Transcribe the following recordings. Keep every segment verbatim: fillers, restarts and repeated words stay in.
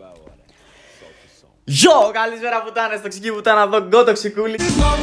Γιο, καλησπέρα πουτάνες, τοξική πουτάνα εδώ, γκο τοξικούλη.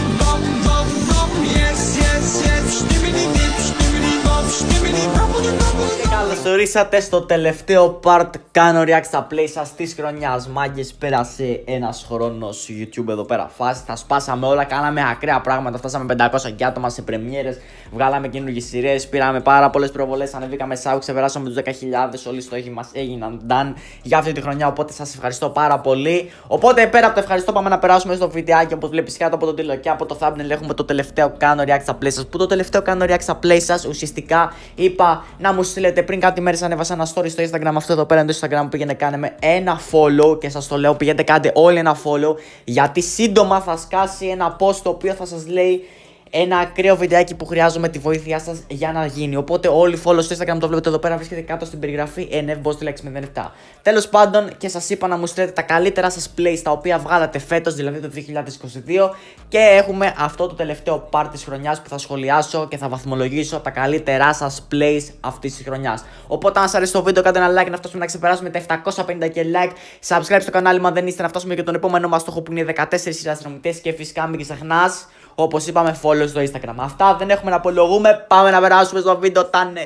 Και καλώς ορίσατε στο τελευταίο part κάνω react στα play σας της χρονιάς. Μάγκες, πέρασε ένας χρόνος YouTube εδώ πέρα φάση. Τα σπάσαμε όλα, κάναμε ακραία πράγματα. Φτάσαμε πεντακόσια άτομα σε πρεμιέρες. Βγάλαμε καινούργιες σειρές, πήραμε πάρα πολλές προβολές. Ανεβήκαμε σάου, ξεπεράσαμε τους δέκα χιλιάδες. Όλοι οι στόχοι μας έγιναν done για αυτή τη χρονιά. Οπότε σας ευχαριστώ πάρα πολύ. Οπότε πέρα από το ευχαριστώ, πάμε να περάσουμε στο βιντεάκι. Όπως βλέπεις κάτω από το τίτλο και από το thumbnail έχουμε το τελευταίο κάνω react στα play σας. Που το τελευταίο κάνω react στα play σας ουσιαστικά είπα να μου στείλετε πριν κάτι μέρες. Ανέβασα ένα story στο Instagram, αυτό εδώ πέρα είναι το Instagram, πήγαινε κάνε με ένα follow και σας το λέω, πηγαίνετε κάντε όλοι ένα follow γιατί σύντομα θα σκάσει ένα post το οποίο θα σας λέει ένα ακραίο βιντεάκι που χρειάζομαι τη βοήθειά σας για να γίνει. Οπότε όλοι follow στο Instagram, το βλέπετε εδώ πέρα, βρίσκεται κάτω στην περιγραφή εν εφ boss έξι μηδέν επτά. Τέλος πάντων, και σας είπα να μου στείλετε τα καλύτερα σας plays τα οποία βγάλατε φέτος, δηλαδή το δύο χιλιάδες είκοσι δύο. Και έχουμε αυτό το τελευταίο part της χρονιάς που θα σχολιάσω και θα βαθμολογήσω τα καλύτερά σας plays αυτής της χρονιάς. Οπότε, αν σας αρέσει το βίντεο, κάντε ένα like να φτάσουμε να ξεπεράσουμε τα επτακόσια πενήντα και like. Subscribe στο κανάλι μου αν δεν είστε, να φτάσουμε και τον επόμενο μας στόχο που είναι δεκατέσσερις συνδρομητές. Και φυσικά μην ξεχνάς, όπως είπαμε, follow στο Instagram. Αυτά, δεν έχουμε να απολογούμε. Πάμε να περάσουμε στο βίντεο, τάνες.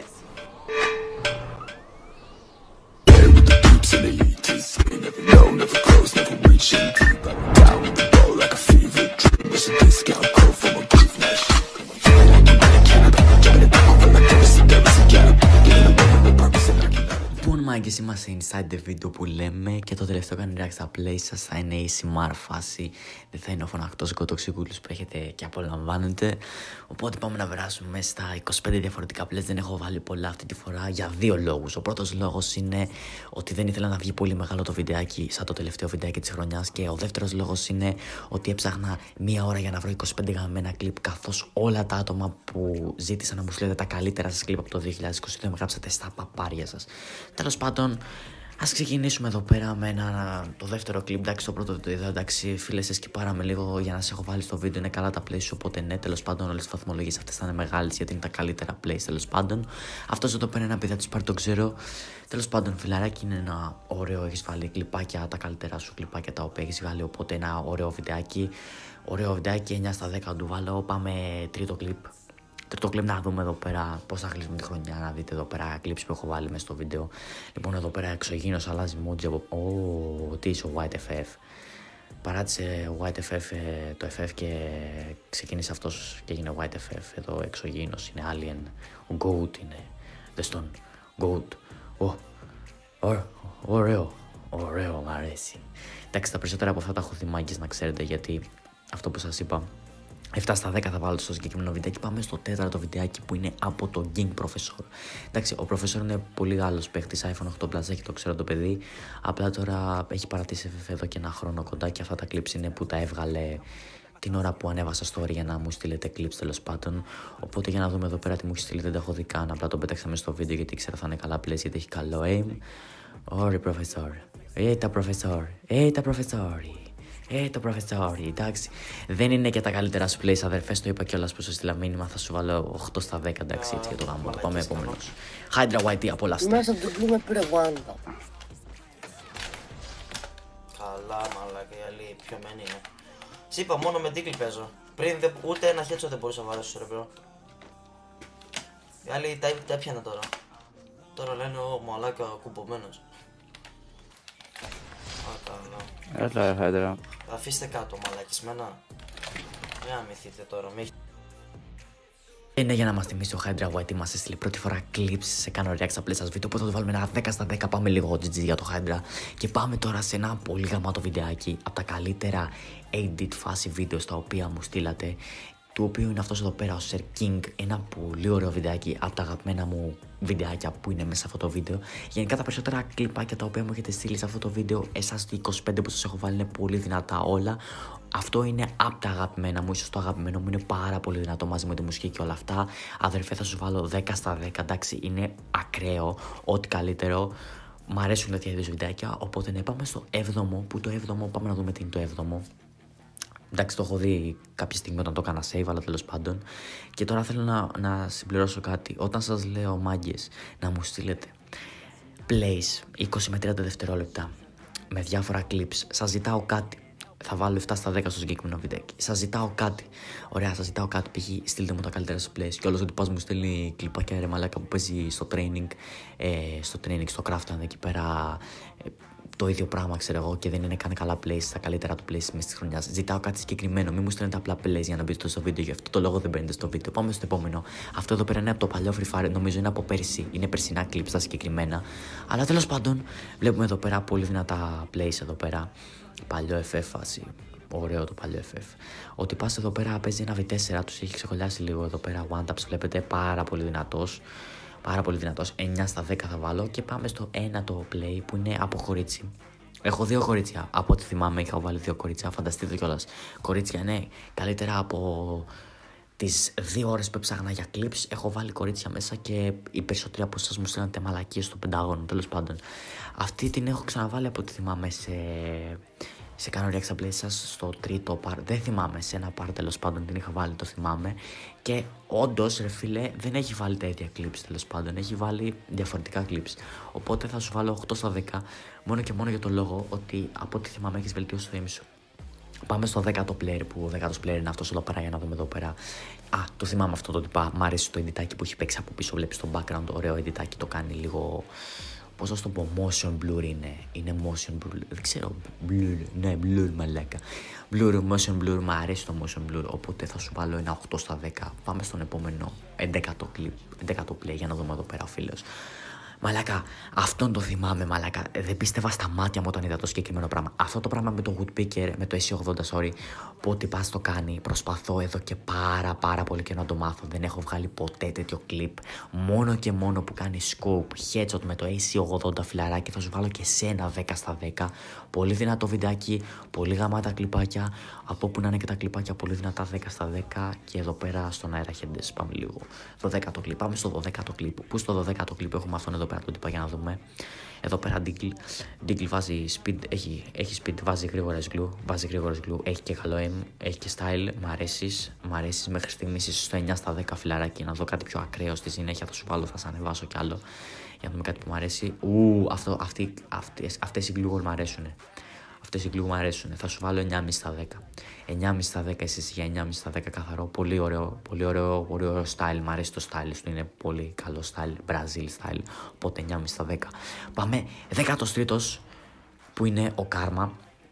Μάγκες, είμαστε inside the video που λέμε και το τελευταίο κάνει react στα play σας θα είναι η έι εμ αρ φάση. Δεν θα είναι ο φωνακτός γκοτοξικούλους που έχετε και απολαμβάνετε. Οπότε πάμε να περάσουμε στα είκοσι πέντε διαφορετικά plays. Δεν έχω βάλει πολλά αυτή τη φορά για δύο λόγους. Ο πρώτος λόγος είναι ότι δεν ήθελα να βγει πολύ μεγάλο το βιντεάκι σαν το τελευταίο βιντεάκι της χρονιάς. Και ο δεύτερος λόγος είναι ότι έψαχνα μία ώρα για να βρω είκοσι πέντε γαμμένα κλιπ. Καθώς όλα τα άτομα που ζήτησαν να μου στείλετε τα καλύτερα σας κλιπ από το δύο χιλιάδες είκοσι δύο με γράψατε στα παπάρια σας. Τέλος πάντων, ας ξεκινήσουμε εδώ πέρα με ένα, το δεύτερο κλιπ. Εντάξει, το πρώτο το είδα, εντάξει, φίλε, σε σκυπάραμε λίγο για να σε έχω βάλει στο βίντεο. Είναι καλά τα plays σου, οπότε ναι, τέλος πάντων, όλες τις βαθμολογίες αυτές θα είναι μεγάλες γιατί είναι τα καλύτερα plays. Τέλος πάντων, αυτός εδώ πέρα είναι ένα παιδί του πάρει, το ξέρω. Τέλος πάντων, φιλαράκι, είναι ένα ωραίο, έχεις βάλει κλιπάκια, τα καλύτερα σου κλιπάκια τα οποία έχεις βγάλει. Οπότε ένα ωραίο βιντεάκι. Ωραίο βιντεάκι, εννιά στα δέκα του βάλω. Πάμε τρίτο κλιπ. Τρίτο κλιπ να δούμε εδώ πέρα πώς θα κλείσουμε τη χρονιά. Να δείτε εδώ πέρα clips που έχω βάλει μέσα στο βίντεο. Λοιπόν, εδώ πέρα εξωγήινος αλλάζει emoji από. Ω, τι είσαι ο White εφ εφ. Παράτησε ο White εφ εφ το εφ εφ και ξεκίνησε αυτός και έγινε White εφ εφ. Εδώ εξωγήινος είναι Alien. Ο Goat είναι. The Stone. Goat. Ω, ωραίο. Ωραίο, μ' αρέσει. Εντάξει, τα περισσότερα από αυτά τα έχω δει, μάγκες, να ξέρετε, γιατί αυτό που σας είπα. επτά στα δέκα θα βάλω στο συγκεκριμένο βιντεάκι. Πάμε στο τέταρτο βιντεάκι που είναι από το King Professor. Εντάξει, ο Professor είναι πολύ Γάλλος παίχτης, άιφον οκτώ Plus έχει, το ξέρω το παιδί. Απλά τώρα έχει παρατήσει εφ εφ εδώ και ένα χρόνο κοντά και αυτά τα clips είναι που τα έβγαλε την ώρα που ανέβασα story για να μου στείλετε clips, τέλος πάντων. Οπότε για να δούμε εδώ πέρα τι μου έχει στείλει, δεν το έχω δει καν. Απλά το πέταξαμε στο βίντεο γιατί ήξερα θα είναι καλά plays γιατί έχει καλό aim. Ωραία, Professor. Έιτα, Professor. Έιτα, Professor. Ε, το Professor, εντάξει. Δεν είναι και τα καλύτερα σου plays, αδερφές. Το είπα κιόλας που σου στείλα μήνυμα. Θα σου βάλω οκτώ στα δέκα, εντάξει, έτσι για το γάμο. Το πάμε επόμενος. Hydra γουάι τι, απολαύστε. Μέσα από το κλίμα πήρε Wanda. Καλά, μαλάκα, η άλλη πιωμένη είναι. Σ' είπα, μόνο με δίκλι παίζω. Πριν δε, ούτε ένα headshot δεν μπορούσα να βάλω στο ρεπρό. Η άλλη τα, τα έπιανα τώρα. Τώρα λένε ο μαλάκα κουμπωμένος. Α, καλά. Έλα, Hydra. Αφήστε κάτω, μαλακισμένα. Μην αμυθείτε τώρα, μη. Είναι για να μας θυμίσει ο Hydra γουάι τι μας έστειλε πρώτη φορά clips σε κάνω react στα play σας βίντεο. Οπότε θα το βάλουμε ένα δέκα στα δέκα. Πάμε λίγο τζι τζι για το Hydra. Και πάμε τώρα σε ένα πολύ γαμάτο βιντεάκι από τα καλύτερα edit φάση βίντεο στα οποία μου στείλατε. Του οποίου είναι αυτός εδώ πέρα ο Sir King. Ένα πολύ ωραίο βιντεάκι από τα αγαπημένα μου βιντεάκια που είναι μέσα σε αυτό το βίντεο. Γενικά τα περισσότερα κλιπάκια τα οποία μου έχετε στείλει σε αυτό το βίντεο, εσάς το είκοσι πέντε που σας έχω βάλει είναι πολύ δυνατά όλα. Αυτό είναι από τα αγαπημένα μου, ίσως το αγαπημένο μου είναι πάρα πολύ δυνατό μαζί με τη μουσική και όλα αυτά. Αδερφέ, θα σου βάλω δέκα στα δέκα, εντάξει, είναι ακραίο, ό,τι καλύτερο. Μ' αρέσουν τέτοια είδους βιντεάκια, οπότε ναι, πάμε στο έβδομο, που το έβδομο, πάμε να δούμε τι είναι το έβδομο. Εντάξει, το έχω δει κάποια στιγμή όταν το έκανα save, αλλά τέλος πάντων. Και τώρα θέλω να, να συμπληρώσω κάτι. Όταν σας λέω, μάγκες, να μου στείλετε plays είκοσι με τριάντα δευτερόλεπτα με διάφορα clips. Σας ζητάω κάτι. Θα βάλω επτά στα δέκα στο συγκεκριμένο βιντεάκι. Σας ζητάω κάτι. Ωραία, σας ζητάω κάτι. Π.χ. στείλτε μου τα καλύτερα σου plays. Και όλος ο τυπάς μου στέλνει κλιπάκια ρε μαλάκα που παίζει στο training, ε, στο training, στο craft, εκεί πέρα. Ε, το ίδιο πράγμα, ξέρω εγώ, και δεν είναι καν καλά plays, τα καλύτερα του plays μέσα τη χρονιά. Ζητάω κάτι συγκεκριμένο. Μην μου στέλνετε απλά plays για να μπείτε στο βίντεο. Γι' αυτό το λόγο δεν μπαίνετε στο βίντεο. Πάμε στο επόμενο. Αυτό εδώ πέρα είναι από το παλιό Free Fire. Νομίζω είναι από πέρυσι. Είναι περσινά clips τα συγκεκριμένα. Αλλά τέλος πάντων, βλέπουμε εδώ πέρα πολύ δυνατά plays εδώ πέρα. Παλιό εφ εφ φάση. Ωραίο το παλιό εφ εφ. Ο τυπάς εδώ πέρα παίζει ένα βι τέσσερα. Τους έχει ξεχωλιάσει λίγο εδώ πέρα. One taps βλέπετε, πάρα πολύ δυνατός. Πάρα πολύ δυνατός. εννιά στα δέκα θα βάλω. Και πάμε στο ένα το play που είναι από κορίτσι. Έχω δύο κορίτσια. Από ό,τι θυμάμαι, είχα βάλει δύο κορίτσια. Φανταστείτε κιόλας. Κορίτσια, ναι, καλύτερα από τις δύο ώρες που έψαχνα για clips. Έχω βάλει κορίτσια μέσα και οι περισσότεροι από εσάς μου στέλνατε μαλακίες στο Πεντάγωνο. Τέλος πάντων. Αυτή την έχω ξαναβάλει από ό,τι θυμάμαι σε. Σε κάνω reaction play σας στο τρίτο part. Δεν θυμάμαι, σε ένα part τέλος πάντων την είχα βάλει, το θυμάμαι. Και όντως, ρε φίλε, δεν έχει βάλει τα ίδια clips τέλος πάντων. Έχει βάλει διαφορετικά clips. Οπότε θα σου βάλω οκτώ στα δέκα. Μόνο και μόνο για το λόγο ότι από ό,τι θυμάμαι έχεις βελτιώσει το aim σου. Πάμε στο δέκατο player, που ο δέκατος player είναι αυτός εδώ πέρα, για να δούμε εδώ πέρα. Α, το θυμάμαι αυτό το τυπά. Μ' αρέσει το editάκι που έχει παίξει από πίσω. Βλέπεις το background, ωραίο editάκι, το κάνει λίγο. Πώς θα το πω, motion blur είναι. Είναι motion blur. Δεν ξέρω. Blur. Ναι, blur μαλάκα. Blur, motion blur. Μ' αρέσει το motion blur. Οπότε θα σου βάλω ένα οκτώ στα δέκα. Πάμε στον επόμενο έντεκατο clip. έντεκατο play για να δούμε εδώ πέρα ο φίλος. Μαλάκα, αυτόν το θυμάμαι, μαλάκα. Δεν πίστευα στα μάτια μου όταν είδα το συγκεκριμένο πράγμα. Αυτό το πράγμα με το Woodpecker, με το ες ογδόντα, sorry, που ό,τι πας το κάνει. Προσπαθώ εδώ και πάρα πάρα πολύ και να το μάθω. Δεν έχω βγάλει ποτέ τέτοιο κλιπ. Μόνο και μόνο που κάνει scope, headshot με το ες ογδόντα φιλαράκι. Θα σου βάλω και σένα δέκα στα δέκα. Πολύ δυνατό βιντεάκι, πολύ γαμάτα κλιπάκια. Από όπου να είναι και τα κλιπάκια, πολύ δυνατά δέκα στα δέκα. Και εδώ πέρα στον αέρα headers. Πάμε λίγο. δωδέκατο κλιπ. Πάμε στο δωδέκατο κλιπ. Πού στο δωδέκατο κλιπ έχουμε αυτόν εδώ πέρα τον τύπα για να δούμε. Εδώ πέρα Diggle. Diggle βάζει speed, έχει, έχει speed, βάζει γρήγορες glue, βάζει γρήγορες glue, έχει και καλό aim, έχει και style. Μ' αρέσεις, μ' αρέσεις μέχρι στιγμής ίσως στο εννιά στα δέκα φιλαράκι. Να δω κάτι πιο ακραίο στη συνέχεια, θα σου βάλω, θα σε ανεβάσω κι άλλο. Για να δούμε κάτι που μου αρέσει. Ου, αυτό, αυτοί, αυτές, αυτές οι glue μ' αρέσουνε. Αυτές οι glue μου αρέσουν. Θα σου βάλω εννιά κόμμα πέντε στα δέκα. εννιά κόμμα πέντε στα δέκα, εσύ για εννιά κόμμα πέντε στα δέκα καθαρό. Πολύ ωραίο, πολύ ωραίο, πολύ ωραίο style. Μ' αρέσει το style του. Είναι πολύ καλό style. Brazil style. Οπότε εννιά κόμμα πέντε στα δέκα. Πάμε δέκατος τρίτος που είναι ο Karma.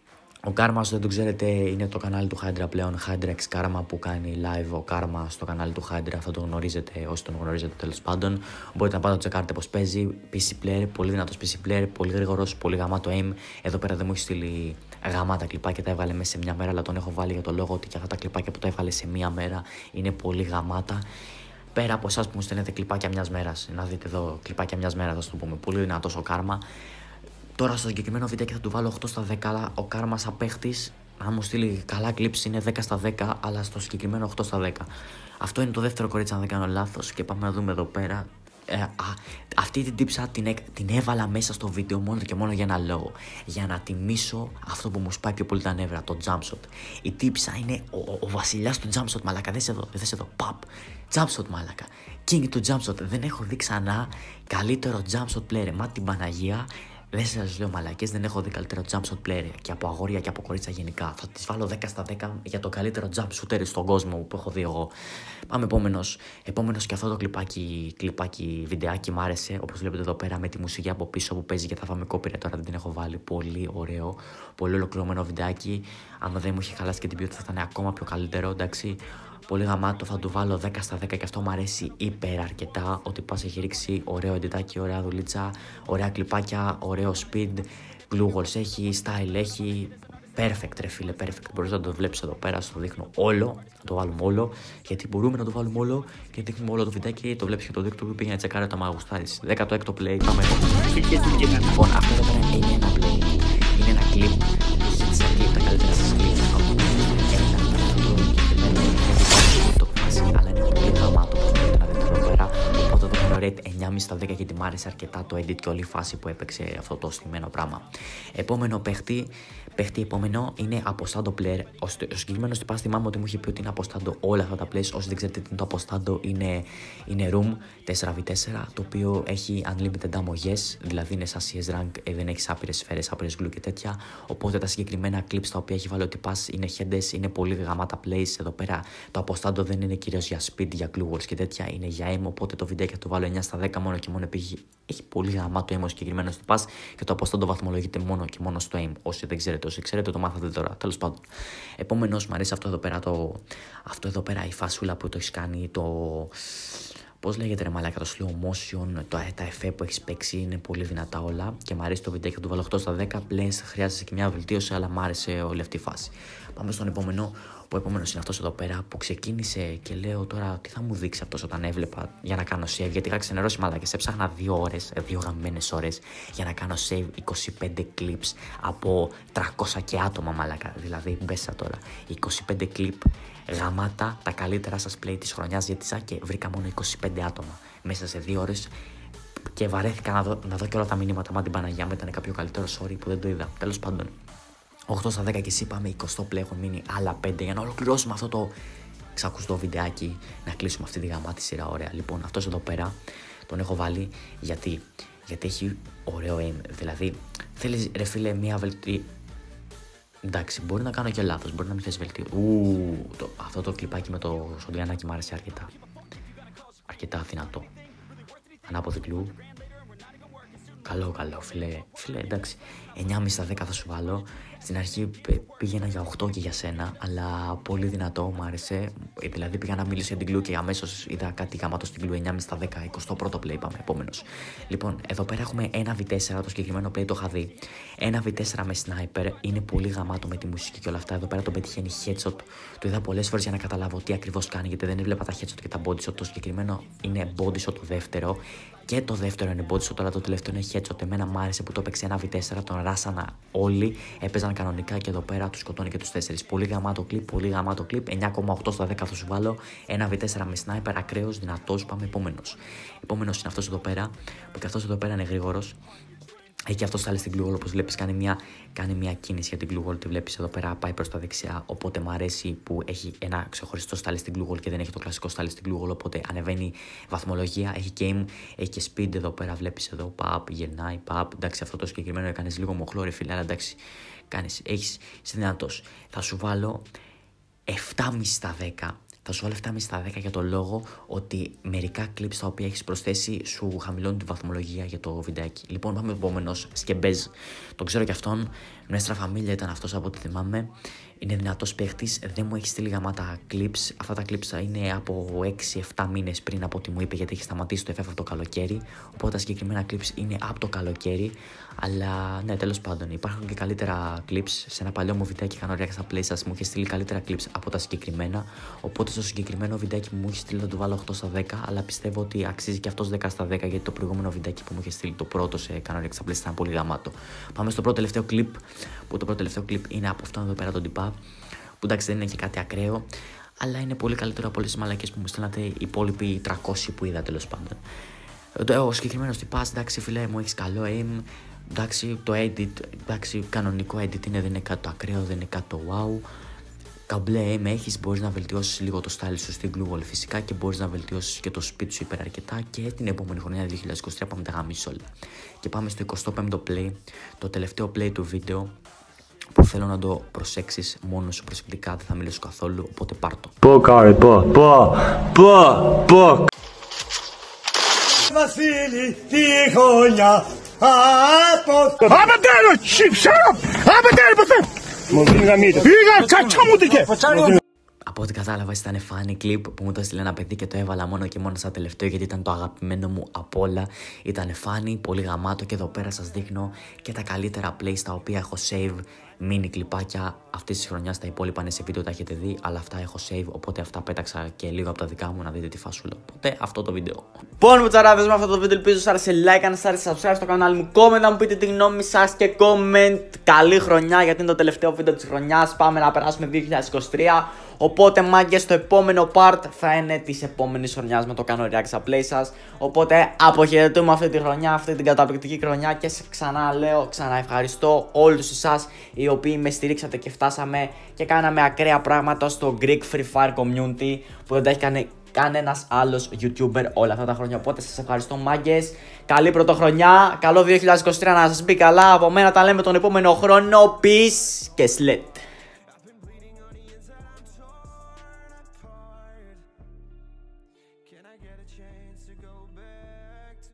Ο Karma, όσο δεν το ξέρετε, είναι το κανάλι του Hydra πλέον. Hydra X Karma που κάνει live ο Karma στο κανάλι του Hydra. Θα τον γνωρίζετε, όσοι τον γνωρίζετε τέλος πάντων. Μπορείτε να πάτε να τσεκάρετε πως παίζει. πι σι player, πολύ δυνατός πι σι player, πολύ γρήγορος, πολύ γαμάτο aim. Εδώ πέρα δεν μου έχει στείλει γαμάτα κλιπάκια, τα έβγαλε μέσα σε μια μέρα, αλλά τον έχω βάλει για το λόγο ότι και αυτά τα κλιπάκια που τα έβγαλε σε μια μέρα είναι πολύ γαμάτα. Πέρα από εσάς που μου στέλνετε κλιπάκια μιας μέρας, να δείτε εδώ κλιπάκια μιας μέρας, θα το πούμε. Πολύ δυνατός ο Karma. Τώρα στο συγκεκριμένο βίντεο και θα του βάλω οκτώ στα δέκα, αλλά ο Karma σαν παίχτης, αν μου στείλει καλά clips είναι δέκα στα δέκα, αλλά στο συγκεκριμένο οκτώ στα δέκα. Αυτό είναι το δεύτερο κορίτσι, αν δεν κάνω λάθος, και πάμε να δούμε εδώ πέρα. Ε, α, αυτή την τύψα την, την έβαλα μέσα στο βίντεο μόνο και μόνο για ένα λόγο. Για να τιμήσω αυτό που μου σπάει πιο πολύ τα νεύρα, το jump shot. Η τύψα είναι ο, ο, ο βασιλιάς του jump shot, μαλάκα. Δες εδώ, δες εδώ, παπ. Jump shot, μαλάκα. King του jump shot. Δεν έχω δει ξανά καλύτερο jump shot player. Μα την Παναγία. Δεν σας λέω μαλακές, δεν έχω δει καλύτερο jump shot player και από αγόρια και από κορίτσια γενικά. Θα τις βάλω δέκα στα δέκα για το καλύτερο jump shooter στον κόσμο που έχω δει εγώ. Πάμε επόμενος. Επόμενος και αυτό το κλιπάκι, κλιπάκι βιντεάκι μ' άρεσε. Όπως βλέπετε εδώ πέρα με τη μουσική από πίσω που παίζει και θα φάμε copyright, τώρα δεν την έχω βάλει. Πολύ ωραίο, πολύ ολοκληρωμένο βιντεάκι. Αν δεν μου είχε χαλάσει και την ποιότητα θα ήταν ακόμα πιο καλύτερο, εντάξει. Πολύ γαμάτο, θα του βάλω δέκα στα δέκα και αυτό μου αρέσει υπερ αρκετά. Ότι πας έχει ρίξει ωραίο εντετάκι, ωραία δουλίτσα, ωραία κλιπάκια, ωραίο speed, glue walls έχει, style έχει. Perfect ρε φίλε, perfect. Μπορείς να το βλέπεις εδώ πέρα, στο δείχνω όλο, να το βάλουμε όλο. Γιατί μπορούμε να το βάλουμε όλο και δείχνουμε όλο το βιντεάκι. Το βλέπεις και το δείχνω, πήγαινε να τσεκάρει το άμα γουστάρεις. δέκατο έκτο play, πάμε εδώ. Λοιπόν, αυτό εδώ πέρα είναι ένα play. Είναι ένα clip. Ζήτησα clip, τα καλύτερα σας clip. Αλλά είναι πολύ γαμάτο που θέλετε να δείτε εδώ πέρα. Οπότε εδώ πέρα rate εννιά κόμμα πέντε κόμμα πέντε στα δέκα γιατί μ' άρεσε αρκετά το edit και όλη η φάση που έπαιξε αυτό το στημένο πράγμα. Επόμενο παίχτη, παίχτη επόμενο είναι αποστάντο player. Ο, ο συγκεκριμένος τυπάς θυμάμαι ότι μου είχε πει ότι είναι αποστάντο όλα αυτά τα plays. Όσοι δεν ξέρετε τι είναι το αποστάντο, είναι, είναι room τέσσερα βι τέσσερα, το οποίο έχει unlimited ammo, yes, δηλαδή είναι σαν σι ες rank, ε, δεν έχει άπειρες σφαίρες, άπειρες glue και τέτοια. Οπότε τα συγκεκριμένα clips τα οποία έχει βάλει ο τυπάς είναι headers, είναι πολύ γαμάτα plays. Εδώ πέρα το αποστάντο δεν είναι κυρίως για speed, για glue walls και τέτοια, είναι για aim. Οπότε το βιντεάκι θα το βάλω εννιά στα δέκα μόνο και μόνο επειδή έχει πολύ γαμάτο aim ο συγκεκριμένος τυπάς και το αποστάντο βαθμολογείται μόνο και μόνο στο aim. Όσοι δεν ξέρετε, όσοι ξέρετε το μάθατε τώρα. Τέλος πάντων. Επομένως, μου αρέσει αυτό εδώ πέρα, το, αυτό εδώ πέρα η φάσουλα που το έχει κάνει, το. Πώς λέγεται ρε μαλάκα, το slow motion, το, τα εφέ που έχει παίξει είναι πολύ δυνατά όλα και μου αρέσει το βιντεάκι, θα του βάλω οκτώ στα δέκα. Πλέον χρειάζεται και μια βελτίωση, αλλά μου άρεσε όλη αυτή η φάση. Πάμε στον επόμενο. Ο επόμενος είναι αυτός εδώ πέρα που ξεκίνησε και λέω τώρα τι θα μου δείξει αυτός όταν έβλεπα για να κάνω save. Γιατί είχα ξενερώσει μαλάκες. Έψαχνα δύο ώρες, δύο γαμμένες ώρες για να κάνω save είκοσι πέντε clips από τριακόσια και άτομα μαλάκα. Δηλαδή μπέσα τώρα. είκοσι πέντε clip γαμάτα, τα καλύτερα σας play της χρονιάς ζήτησα και βρήκα μόνο είκοσι πέντε άτομα μέσα σε δύο ώρες. Και βαρέθηκα να δω, να δω και όλα τα μηνύματα. Μα την Παναγιά μου ήταν κάποιο καλύτερο, sorry που δεν το είδα. Τέλος πάντων. οκτώ στα δέκα και εσύ πάμε είκοσι play, έχουν μείνει άλλα πέντε για να ολοκληρώσουμε αυτό το εξακουστό βιντεάκι, να κλείσουμε αυτή τη γαμάτη σειρά. Ωραία. Λοιπόν, αυτός εδώ πέρα τον έχω βάλει γιατί, γιατί έχει ωραίο aim. Δηλαδή, θέλεις ρε φίλε μια βελτίωση. Εντάξει, μπορεί να κάνω και λάθος, μπορεί να μην θες βελτίωση. Ου, το, αυτό το κλιπάκι με το σοντιανάκι μου άρεσε αρκετά. Αρκετά δυνατό. Ανάποδη κλου. Καλό, καλό, φίλε. Φίλε, εντάξει. εννιά κόμμα πέντε στα δέκα θα σου βάλω. Στην αρχή πήγαινα για οκτώ και για σένα, αλλά πολύ δυνατό, μου άρεσε. Δηλαδή πήγα να μιλήσω για την κλου και αμέσως είδα κάτι γαμάτο στην κλου. εννιά κόμμα πέντε στα δέκα, εικοστό πρώτο play, πάμε επόμενος. Λοιπόν, εδώ πέρα έχουμε ένα βι τέσσερα, το συγκεκριμένο play το είχα δει. ένα βι τέσσερα με sniper, είναι πολύ γαμάτο με τη μουσική και όλα αυτά. Εδώ πέρα τον πετυχαίνει headshot. Το είδα πολλές φορές για να καταλάβω τι ακριβώς κάνει, γιατί δεν έβλεπα τα headshot και τα body shot. Το συγκεκριμένο είναι body shot το δεύτερο. Και το δεύτερο είναι body shot, αλλά το τελευταίο είναι headshot. Εμένα μου άρεσε που το έπαιξε ένα βι τέσσερα, τον ράσανα όλοι, έπαιζαν κανονικά και εδώ πέρα του σκοτώνει και του τέσσερις. Πολύ γαμάτο κλιπ, πολύ γαμάτο κλιπ. εννιά κόμμα οκτώ στα δέκα θα σου βάλω. ένα βι τέσσερα με sniper, ακραίος, δυνατός. Πάμε επόμενος. Επόμενος είναι αυτός εδώ πέρα, που και αυτός εδώ πέρα είναι γρήγορος. Έχει και αυτό στάλει στην glue wall, όπως βλέπεις κάνει μια, κάνει μια κίνηση για την glue wall, τη βλέπεις εδώ πέρα πάει προς τα δεξιά, οπότε μου αρέσει που έχει ένα ξεχωριστό στάλει στην glue wall και δεν έχει το κλασικό στάλει στην glue wall, οπότε ανεβαίνει βαθμολογία, έχει game, έχει και speed εδώ πέρα, βλέπεις εδώ, παπ, γυρνάει, παπ, εντάξει αυτό το συγκεκριμένο έκανες λίγο μοχλό ρε φίλε, αλλά εντάξει, κάνεις, έχεις, είσαι δυνατός. Θα σου βάλω επτά κόμμα πέντε στα δέκα. Θα σου βάλω επτά κόμμα πέντε στα δέκα για το λόγο ότι μερικά clips τα οποία έχεις προσθέσει σου χαμηλώνουν τη βαθμολογία για το βιντεάκι. Λοιπόν, πάμε επόμενος. Σκεμπέζ. Τον ξέρω κι αυτόν. Nuestra Familia ήταν αυτός από ό,τι θυμάμαι. Είναι δυνατός παίχτης. Δεν μου έχει στείλει γαμάτα clips. Αυτά τα clips είναι από έξι επτά μήνες πριν από ό,τι μου είπε, γιατί έχει σταματήσει το εφ εφ από το καλοκαίρι. Οπότε τα συγκεκριμένα clips είναι από το καλοκαίρι. Αλλά ναι, τέλος πάντων, υπάρχουν και καλύτερα clips. Σε ένα παλιό μου βιντεάκι κάνω react στα play σας, μου είχε στείλει καλύτερα clips από τα συγκεκριμένα. Οπότε στο συγκεκριμένο βιντεάκι που μου είχε στείλει θα του βάλω οκτώ στα δέκα. Αλλά πιστεύω ότι αξίζει και αυτός δέκα στα δέκα, γιατί το προηγούμενο βιντεάκι που μου είχε στείλει, το πρώτο σε κάνω react στα play ήταν πολύ γαμάτο. Πάμε στο πρώτο τελευταίο clip. Που το πρώτο τελευταίο clip είναι από αυτόν εδώ πέρα τον τυπά. Που εντάξει δεν είναι και κάτι ακραίο, αλλά είναι πολύ καλύτερο από όλες τις μαλακές που μου στέλνατε οι υπόλοιποι τριακόσιοι που είδα τέλος πάντων. Ο συγκεκριμένος τυπάς, εντάξει φίλε μου, έχεις καλό aim. Εντάξει, το edit, εντάξει, κανονικό edit είναι, δεν είναι κάτι το ακραίο, δεν είναι κάτι το wow. Καμπλέ aim έχεις, μπορείς να βελτιώσεις λίγο το style σου στην glue wall φυσικά και μπορείς να βελτιώσεις και το speed σου υπερ αρκετά και την επόμενη χρονιά δύο χιλιάδες είκοσι τρία πάμε τα γαμίσεις όλα. Και πάμε στο εικοστό πέμπτο play, το τελευταίο play του βίντεο που θέλω να το προσέξεις μόνο σου προσεκτικά, δεν θα μιλήσω καθόλου, οπότε πάρ' το. Πω κάρε, πω, πω, πω, πω. Βασίλη, τη χρονιά, από... Άμα τέλος, shut up, άμα τέλος, μου δίνει γαμίτα. Πήγα, τσατσά μου τυχε. Από ό,τι κατάλαβα ήταν funny clip που μου το έστειλε ένα παιδί και το έβαλα μόνο και μόνο σαν τελευταίο, γιατί ήταν το αγαπημένο μου από όλα. Ήταν funny, πολύ γαμάτο και εδώ πέρα σας δείχνω και τα καλύτερα plays τα οποία έχω save. mini κλιπάκια αυτή τη χρονιά. Τα υπόλοιπα είναι σε βίντεο, τα έχετε δει, αλλά αυτά έχω save. Οπότε αυτά πέταξα και λίγο από τα δικά μου να δείτε τη φασούλα. Οπότε αυτό το βίντεο. Λοιπόν, μου τσαράδες, με αυτό το βίντεο ελπίζω σας άρεσε. Like, αν σας άρεσε, subscribe στο κανάλι μου. Comment να μου πείτε τη γνώμη σας και comment. Καλή χρονιά, γιατί είναι το τελευταίο βίντεο της χρονιάς. Πάμε να περάσουμε δύο χιλιάδες είκοσι τρία. Οπότε, μάγκες, το επόμενο part θα είναι της επόμενης χρονιάς με το κάνω react στα play σας. Οπότε, αποχαιρετούμε αυτή τη χρονιά, αυτή την καταπληκτική χρονιά και σε ξανά λέω, ξανά ευχαριστώ όλους εσάς οι οποίοι με στηρίξατε και φτάσαμε και κάναμε ακραία πράγματα στο Greek Free Fire Community που δεν τα έχει κάνει κανένας άλλος YouTuber όλα αυτά τα χρόνια. Οπότε σας ευχαριστώ, μάγκες. Καλή πρωτοχρονιά, καλό δύο χιλιάδες είκοσι τρία να σας μπει καλά. Από μένα τα λέμε τον επόμενο χρόνο. Peace και slit.